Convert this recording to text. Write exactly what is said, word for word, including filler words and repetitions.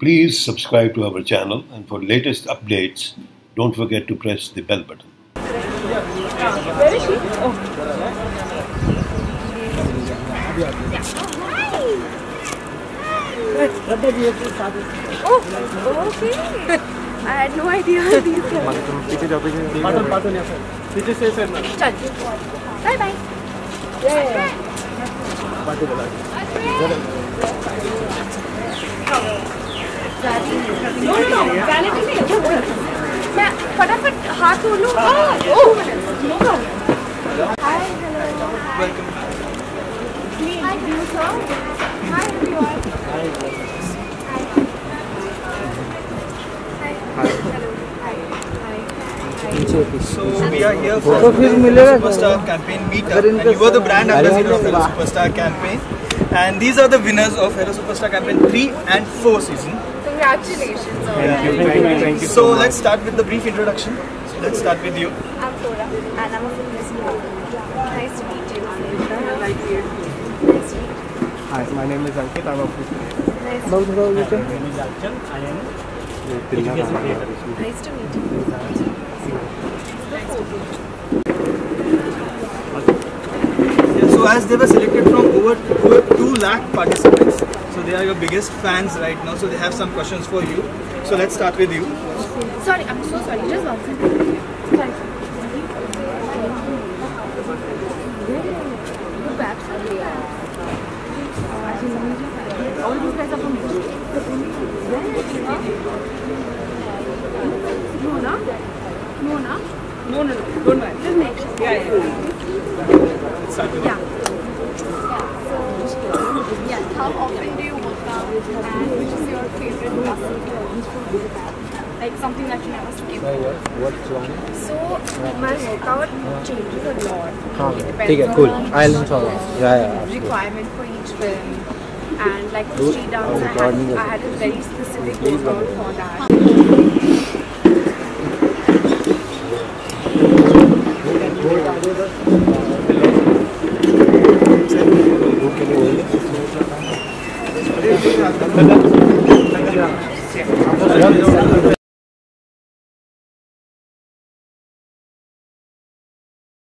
Please subscribe to our channel, and for latest updates, don't forget to press the bell button. Where is she? Oh. Oh, okay. I had no idea these guys. Bye bye. Yeah. No, no, vanity नहीं है वो मैं फटाफट हाथ धो लूँ oh no problem hi hello welcome hi you sir hi everyone hi hi hello hi hi So we are here for the Superstar campaign meetup, and you were the brand ambassador of Hello Superstar campaign, and these are the winners of Hello Superstar campaign three and four season. Congratulations. Thank you, thank you, thank you. So let's start with the brief introduction. So let's start with you. I'm Flora, and I'm a Flimcity. Nice to meet you. Nice to meet you. Hi, my name is Ankit. I'm a Nice to meet you. Nice to meet you. Yeah, so as they were selected from over, over two lakh participants, so they are your biggest fans right now. So they have some questions for you. So let's start with you. Sorry, I'm so sorry. Just one second. Sorry. The babs are here. All these guys are from me. No, no? No, no? No, no, no. Don't worry. Just make sure. Yeah, yeah. Let's start with Yeah. So, yeah, how often do you work out and which is your favorite muscle? Like something that you never skip. What song? So, my workout changes a lot. It depends Okay, on cool. the I'll install it. Yeah, yeah. requirement for each film. And like for street dance, I had, I had a very specific workout for that. Okay.